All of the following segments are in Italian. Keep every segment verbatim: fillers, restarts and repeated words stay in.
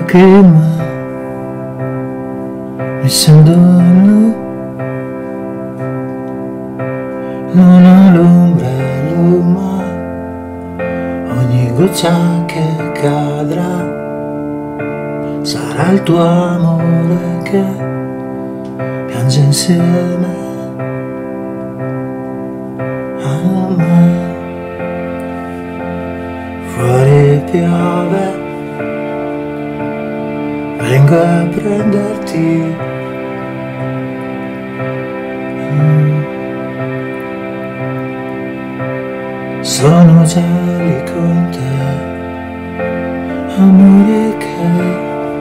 lacrima mi sembra non ha l'ombrello, ma ogni goccia che cadrà sarà il tuo amore che piange insieme a me. Fuori piove, vengo a prenderti. Mm. Sono già lì con te, amore che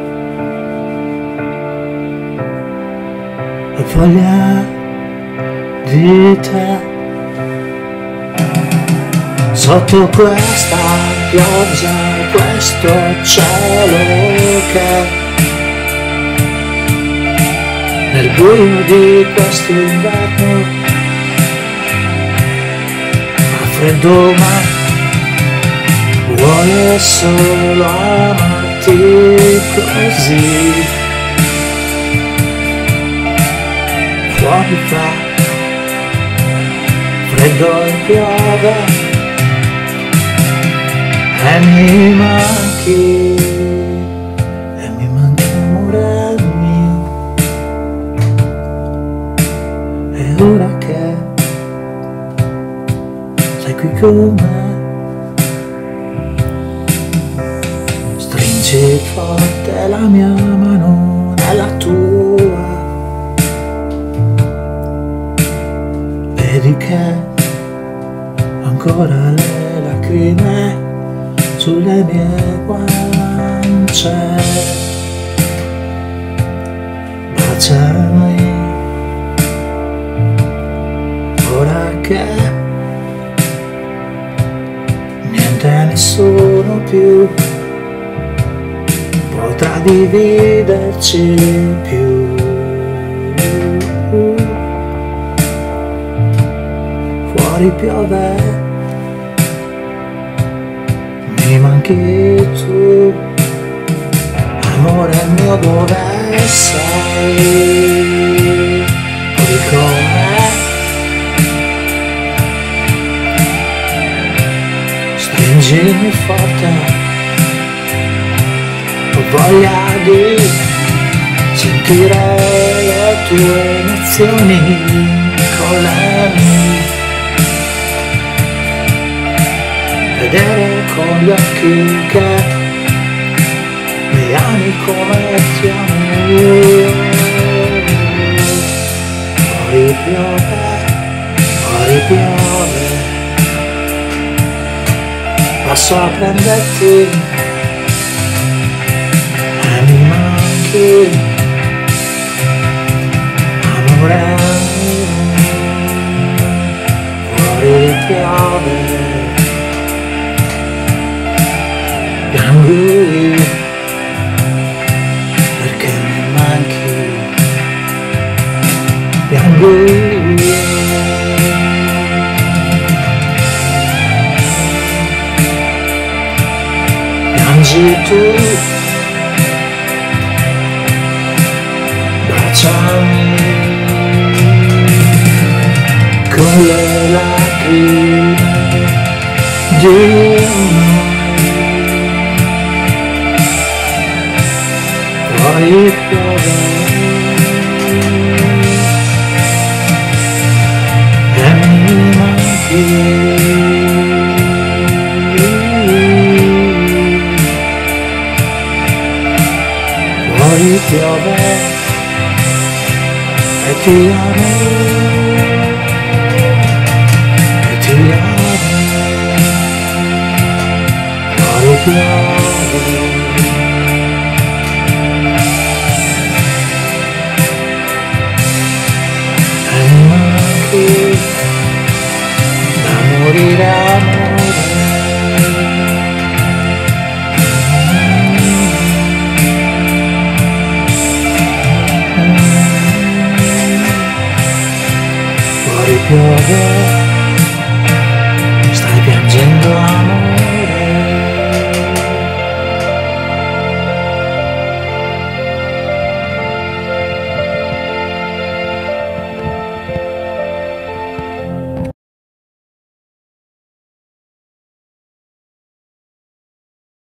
ho voglia di te. Sotto questa pioggia, questo cielo che nel buio di questo inverno freddo, ma vuole solo amarti così. Fuori fa freddo e piove e mi manchi, e mi manchi amore mio. E ora che sei qui con me, stringi forte la mia mano nella tua. Vedi che ancora le lacrime sulle mie guance. Baciami ora che niente, nessuno più potrà dividerci più. Fuori piove, mi manchi tu, amore mio, dove sei? Qui con me, stringimi forte, ho voglia di sentire le tue emozioni con le mie, vedere con gli occhi che mi ami come ti amo io. Fuori piove, fuori piove, passo a prenderti e mi manchi, amore mio. Fuori piove, piango io perché mi manchi, piango io. Piangi tu, baciami con le lacrime di fuori piove e mi manchi. Fuori piove e ti amo, e ti amo. Fuori piove da morire amore. Fuori piove